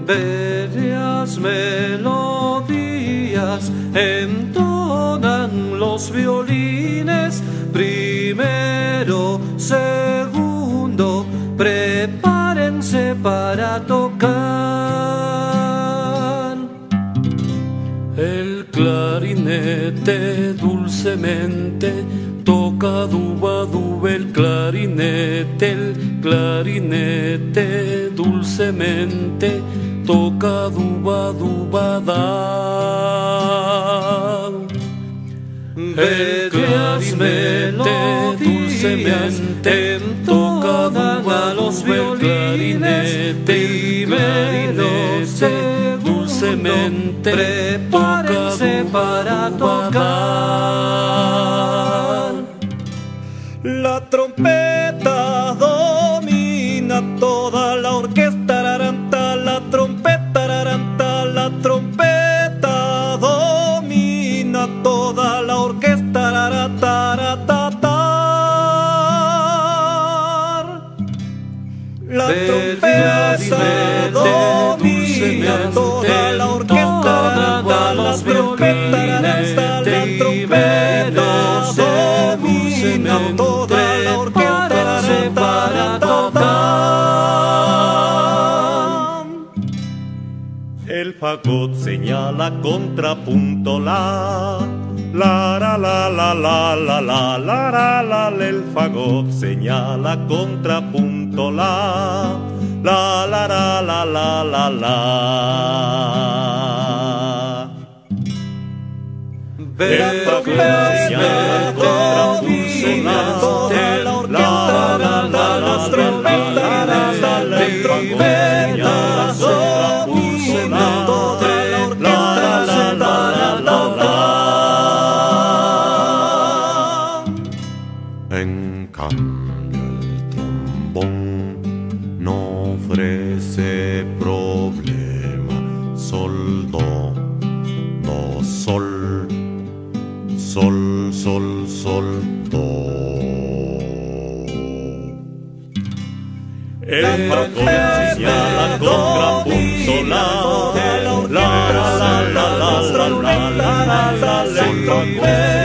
bellas melodías entonan los violines, primero, segundo, prepárense para tocar. El clarinete dulcemente toca duba duba, el clarinete dulcemente toca duba duba da. El clarinete dulcemente toca duba los violines, primero, dulcemente prepárense para tocar. La trompeta domina toda la orquesta, raranta, la trompeta, raranta, la trompeta domina toda la orquesta, rarata. La trompeta domina toda la orquesta, raranta, la trompeta, raranta, la trompeta domina toda la orquesta para tocar. El fagot señala contrapunto la la la la la la la la la la. El fagot señala contrapunto la la la la la la la la. El fagot señala contrapunto la la la la trompeta, la trompeta domina toda la orquesta. En cambio el trombón no ofrece problema. Sol, do, do, sol, sol, sol, sol, do. El fagot señala contrapunto la la la la la la la la la la la.